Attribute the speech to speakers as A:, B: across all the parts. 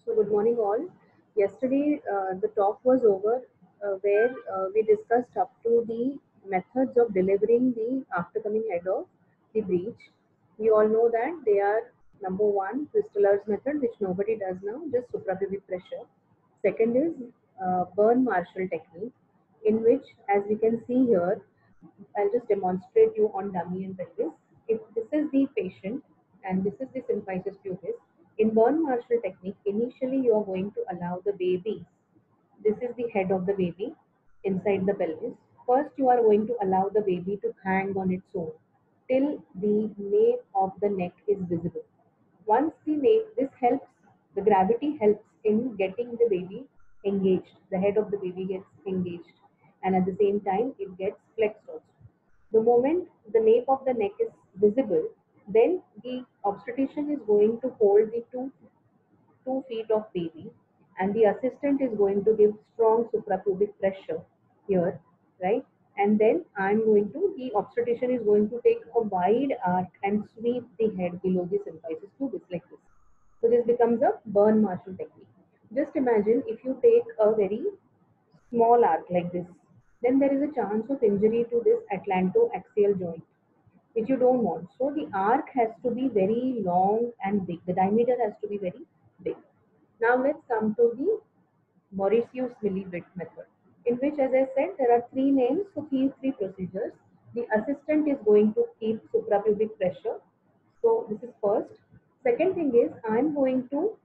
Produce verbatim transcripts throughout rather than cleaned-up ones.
A: So, good morning, all. Yesterday, uh, the talk was over uh, where uh, we discussed up to the methods of delivering the aftercoming head of the breech. We all know that they are number one, Crystaller's method, which nobody does now, just suprapubic pressure. Second is uh, Burn Marshall technique, in which, as we can see here, I'll just demonstrate you on dummy and pelvis. If this is the patient and this is the symphysis pubis, in Burn Marshall technique, initially you are going to allow the baby. This is the head of the baby inside the pelvis. First, you are going to allow the baby to hang on its own till the nape of the neck is visible. Once the nape, this helps, the gravity helps in getting the baby engaged. The head of the baby gets engaged, and at the same time, it gets flexed also. The moment the nape of the neck is visible, then the obstetrician is going to hold the two two feet of baby, and the assistant is going to give strong suprapubic pressure here, right? And then I'm going to, the obstetrician is going to take a wide arc and sweep the head below the symphysis pubis like this. So this becomes a Burn Marshall technique. Just imagine if you take a very small arc like this, then there is a chance of injury to this atlantoaxial joint, which you don't want. So the arc has to be very long and big. The diameter has to be very big. Now let's come to the Mauritius-Milley-Witt method, in which, as I said, there are three names for these three procedures. The assistant is going to keep suprapubic pressure. So this is first. Second thing is I'm going to,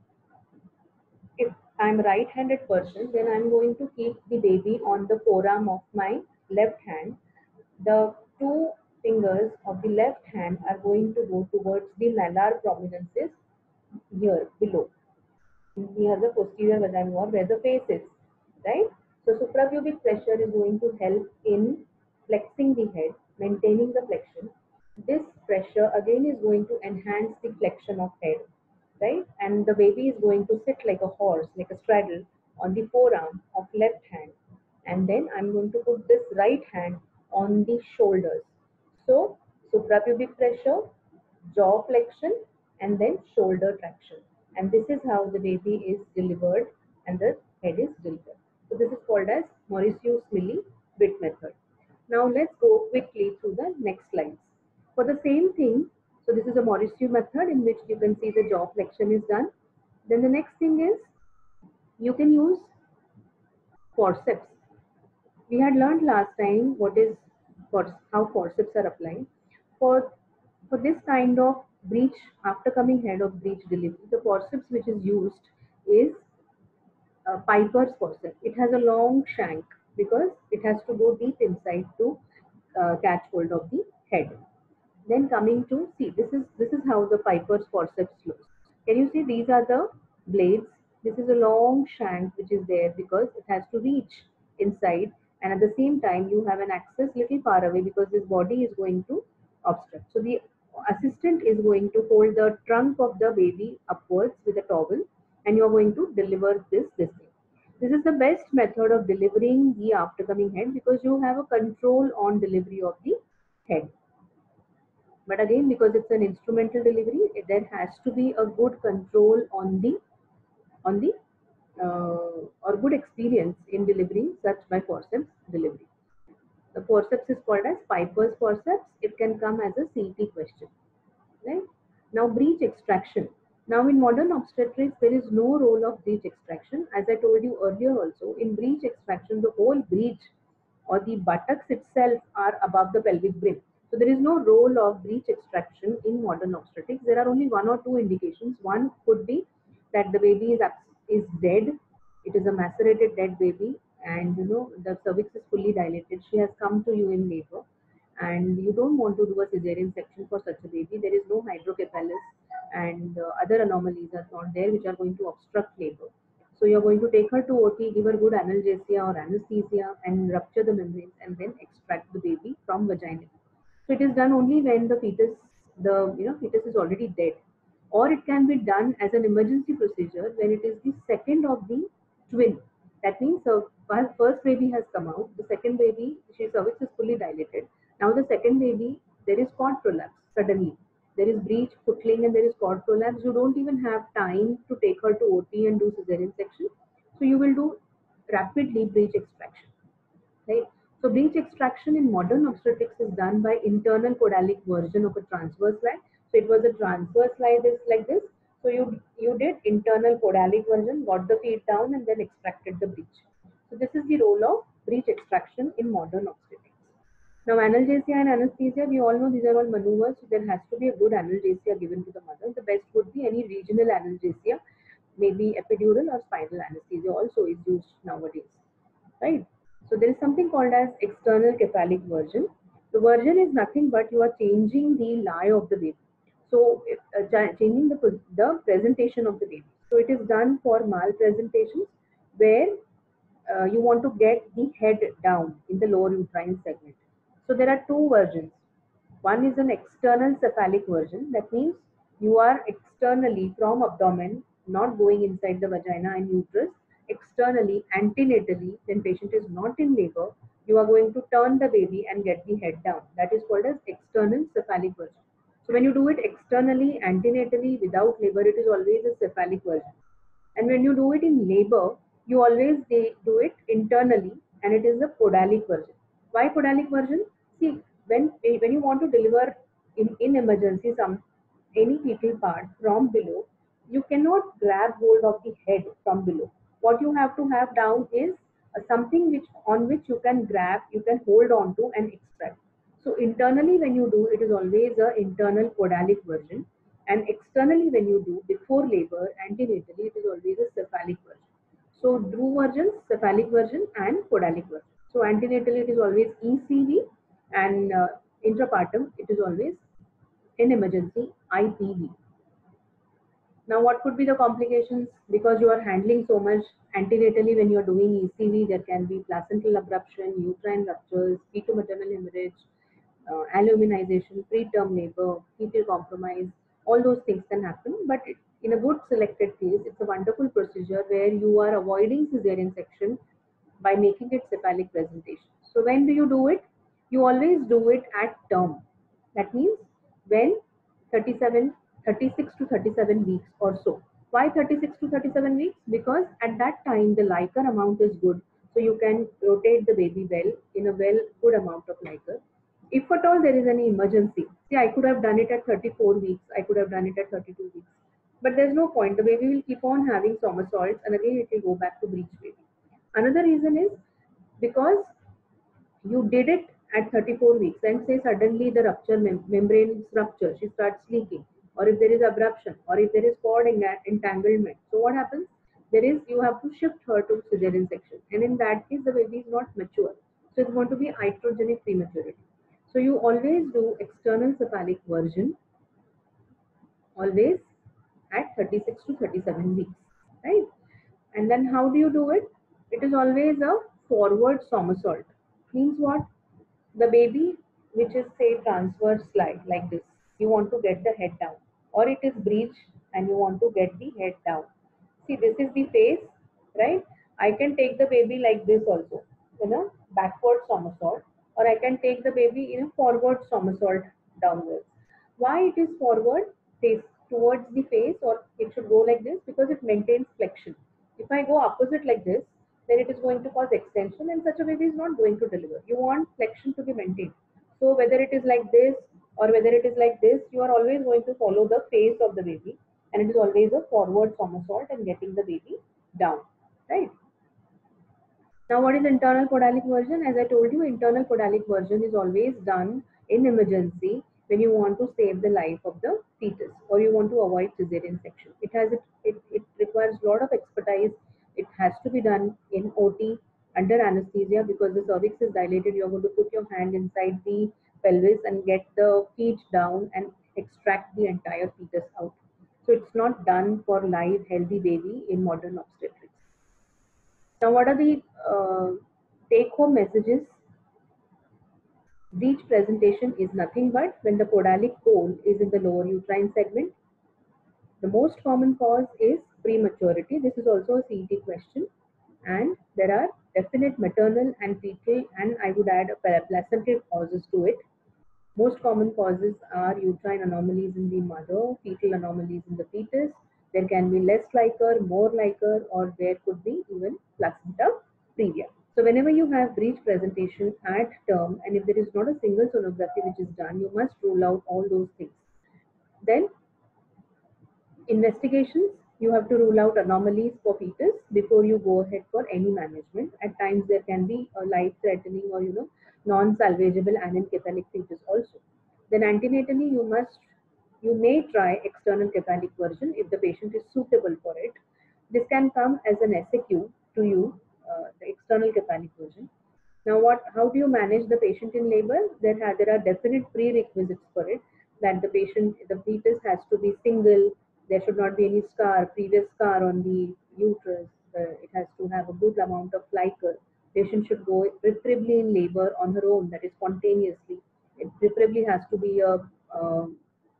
A: if I'm right-handed person, then I'm going to keep the baby on the forearm of my left hand. The two fingers of the left hand are going to go towards the malar prominences here below, near the posterior vagina wall where the face is, right? So suprapubic pressure is going to help in flexing the head, maintaining the flexion. This pressure again is going to enhance the flexion of head, right? And the baby is going to sit like a horse, like a straddle on the forearm of left hand. And then I'm going to put this right hand on the shoulders. So suprapubic pressure, jaw flexion, and then shoulder traction. And this is how the baby is delivered and the head is delivered. So this is called as Mauritius-Milley-Witt method. Now let's go quickly through the next slides. For the same thing, so this is a Mauricio method in which you can see the jaw flexion is done. Then the next thing is you can use forceps. We had learned last time what is how forceps are applied. For for this kind of breech, after coming head of breech delivery, the forceps which is used is uh, Piper's forceps. It has a long shank because it has to go deep inside to uh, catch hold of the head. Then coming to, see, this is this is how the Piper's forceps looks. Can you see these are the blades? This is a long shank which is there because it has to reach inside, and at the same time you have an access little far away because this body is going to obstruct. So the assistant is going to hold the trunk of the baby upwards with a towel, and you are going to deliver this this thing. This is the best method of delivering the aftercoming head because you have a control on delivery of the head. But again, because it's an instrumental delivery, there has to be a good control on the on the uh, or good experience in delivering such by forceps delivery. The forceps is called as Piper's forceps. It can come as a C T question. Right? Now, breech extraction. Now, in modern obstetrics, there is no role of breech extraction. As I told you earlier also, in breech extraction, the whole breech or the buttocks itself are above the pelvic brim. So, there is no role of breech extraction in modern obstetrics. There are only one or two indications. One could be that the baby is, is dead. It is a macerated dead baby, and you know the cervix is fully dilated. She has come to you in labor, and you don't want to do a cesarean section for such a baby. There is no hydrocephalus and uh, other anomalies are not there which are going to obstruct labor. So you're going to take her to O T, give her good analgesia or anesthesia, and rupture the membranes and then extract the baby from vagina. So it is done only when the fetus, the you know fetus is already dead, or it can be done as an emergency procedure when it is the second of the twin. That means the first baby has come out, the second baby, she cervix is fully dilated. Now the second baby, there is cord prolapse suddenly. there is breech, footling, and there is cord prolapse, you don't even have time to take her to O T and do cesarean section. So you will do rapidly breech extraction, right? So breech extraction in modern obstetrics is done by internal podalic version of a transverse slide. So it was a transverse slide is like this. So you you did internal podalic version, got the feet down, and then extracted the breech. So this is the role of breech extraction in modern obstetrics. Now, analgesia and anesthesia, we all know these are all maneuvers. So there has to be a good analgesia given to the mother. The best would be any regional analgesia, maybe epidural or spinal anesthesia also is used nowadays, right? So there is something called as external cephalic version. The version is nothing but you are changing the lie of the baby. So uh, changing the, the presentation of the baby. So it is done for malpresentations where uh, you want to get the head down in the lower uterine segment. So there are two versions. One is an external cephalic version. That means you are externally from abdomen, not going inside the vagina and uterus, externally, antenatally, when patient is not in labor, you are going to turn the baby and get the head down. That is called as external cephalic version. So when you do it externally, antenatally, without labor, it is always a cephalic version. And when you do it in labor, you always do it internally, and it is the podalic version. Why podalic version? See, when when you want to deliver in, in emergency some any fetal part from below, you cannot grab hold of the head from below. What you have to have down is uh, something which on which you can grab, you can hold on to and extract. So internally when you do, it is always a internal podalic version, and externally when you do before labor, antenatally, it is always a cephalic version. So Drew versions, cephalic version and podalic version. So antenatally it is always E C V, and uh, intrapartum it is always in emergency I P V. Now what could be the complications? Because you are handling so much antenatally when you are doing E C V, there can be placental abruption, uterine ruptures, fetal-maternal hemorrhage, uh, aluminization, preterm labor, fetal compromise, all those things can happen. But it, in a good selected case, it's a wonderful procedure where you are avoiding cesarean section by making it cephalic presentation. So when do you do it? You always do it at term. That means when thirty-seven, thirty-six to thirty-seven weeks or so. Why thirty-six to thirty-seven weeks? Because at that time the liquor amount is good. So you can rotate the baby well in a well good amount of liquor. If at all there is any emergency, see, I could have done it at thirty-four weeks, I could have done it at thirty-two weeks. But there's no point. The baby will keep on having somersaults and again it will go back to breech baby. Another reason is because you did it at thirty-four weeks and say suddenly the rupture mem membrane rupture, she starts leaking, or if there is abruption, or if there is cord entanglement. So what happens? There is, you have to shift her to cesarean section, and in that case the baby is not mature. So it's going to be iatrogenic prematurity. So you always do external cephalic version always at thirty-six to thirty-seven weeks, right? And then how do you do it? It is always a forward somersault. Means what? The baby, which is say transverse slide like this, you want to get the head down, or it is breech and you want to get the head down. See, this is the face, right? I can take the baby like this also, in a backward somersault, or I can take the baby in a forward somersault downwards. Why it is forward, face towards the face, or it should go like this? Because it maintains flexion. If I go opposite like this, then it is going to cause extension, and such a baby is not going to deliver. You want flexion to be maintained. So whether it is like this or whether it is like this, you are always going to follow the face of the baby, and it is always a forward somersault and getting the baby down, right? Now what is internal podalic version? As I told you, internal podalic version is always done in emergency when you want to save the life of the fetus or you want to avoid cesarean section. It has it, it, it requires a lot of expertise. It has to be done in O T under anesthesia because the cervix is dilated. You're going to put your hand inside the pelvis and get the feet down and extract the entire fetus out. So it's not done for live healthy baby in modern obstetrics. Now, what are the uh, take-home messages? Breech presentation is nothing but when the podalic pole is in the lower uterine segment. The most common cause is prematurity. This is also a C E T question. And there are definite maternal and fetal, and I would add a placental causes to it. Most common causes are uterine anomalies in the mother, fetal anomalies in the fetus. There can be less liquor, more liquor, or there could be even placenta previa. So whenever you have breech presentation at term, and if there is not a single sonography which is done, you must rule out all those things. Then investigations, you have to rule out anomalies for fetus before you go ahead for any management. At times there can be a life-threatening or you know non-salvageable anencephalic fetus also. Then antenatally you must you may try external cephalic version if the patient is suitable for it. This can come as an S A Q to you, uh, the external cephalic version. Now, what? How do you manage the patient in labor? There, ha- there are definite prerequisites for it. That the patient, the fetus has to be single. There should not be any scar, previous scar on the uterus. Uh, it has to have a good amount of liquor. Patient should go preferably in labor on her own, that is spontaneously. It preferably has to be a um,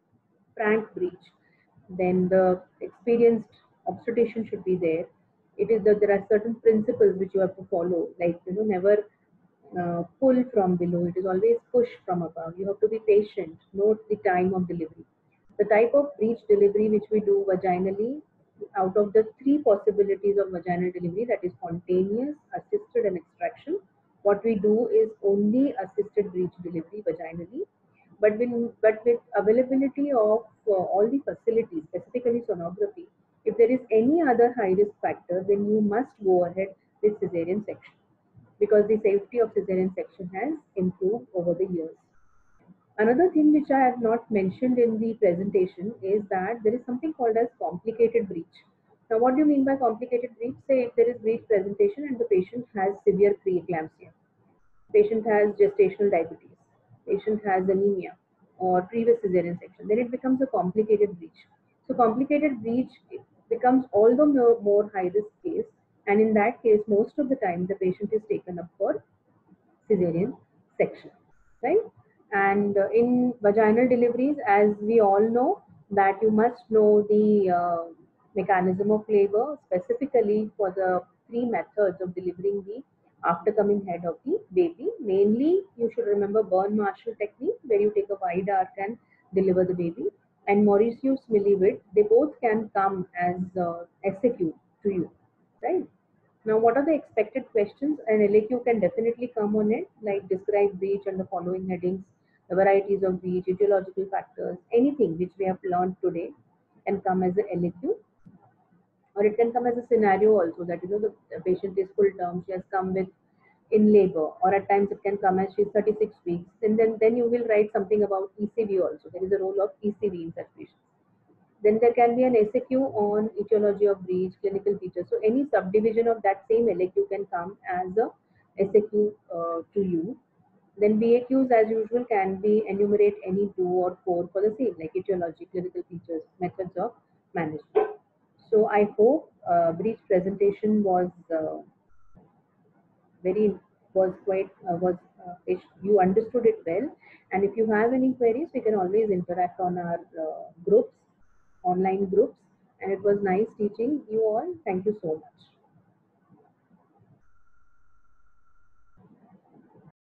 A: frank breech. Then the experienced obstetrician should be there. It is that there are certain principles which you have to follow, like you know, never uh, pull from below. It is always push from above. You have to be patient. Note the time of delivery. The type of breech delivery which we do vaginally, out of the three possibilities of vaginal delivery, that is spontaneous, assisted, and extraction, what we do is only assisted breech delivery vaginally. But, when, but with availability of uh, all the facilities, specifically sonography, if there is any other high risk factor, then you must go ahead with cesarean section because the safety of cesarean section has improved over the years. Another thing which I have not mentioned in the presentation is that there is something called as complicated breech. Now, what do you mean by complicated breech? Say if there is breech presentation and the patient has severe preeclampsia, patient has gestational diabetes, patient has anemia or previous cesarean section, then it becomes a complicated breech. So complicated breech becomes all the more, more high risk case, and in that case, most of the time the patient is taken up for cesarean section, right? And uh, in vaginal deliveries, as we all know, that you must know the uh, mechanism of labor, specifically for the three methods of delivering the aftercoming head of the baby. Mainly, you should remember Bern-Marshall technique, where you take a wide arc and deliver the baby, and Mauritius Millivet. They both can come as uh, S A Q to you, right? Now, what are the expected questions? An L A Q can definitely come on it, like describe breach and the following headings, the varieties of breach, etiological factors, anything which we have learned today can come as a L A Q, or it can come as a scenario also that you know the, the patient is full term, she has come with in labor, or at times it can come as she's thirty-six weeks, and then then you will write something about E C V also. There is a role of E C V in such patients. Then there can be an S A Q on etiology of breach, clinical features. So any subdivision of that same L A Q can come as a S A Q uh, to you. Then B A Qs as usual can be enumerate any two or four for the same, like etiology, clinical features, methods of management. So I hope uh, breach presentation was uh, very was quite uh, was uh, it, you understood it well. And if you have any queries, we can always interact on our uh, groups, online groups. And it was nice teaching you all. Thank you so much.